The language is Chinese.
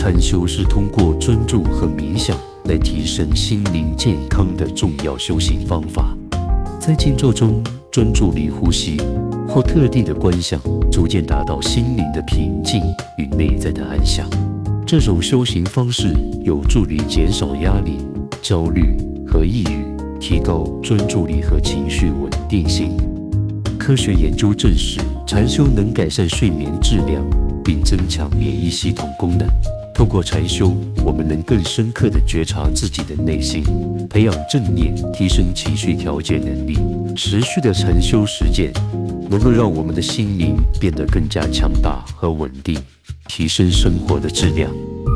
禅修是通过专注和冥想来提升心灵健康的重要修行方法。在静坐中专注力呼吸或特定的观想，逐渐达到心灵的平静与内在的安详。这种修行方式有助于减少压力、焦虑和抑郁，提高专注力和情绪稳定性。科学研究证实，禅修能改善睡眠质量，并增强免疫系统功能。透过禅修，我们能更深刻地觉察自己的内心，培养正念，提升情绪调节能力。持续的禅修实践能够让我们的心灵变得更加强大和稳定，提升生活的质量。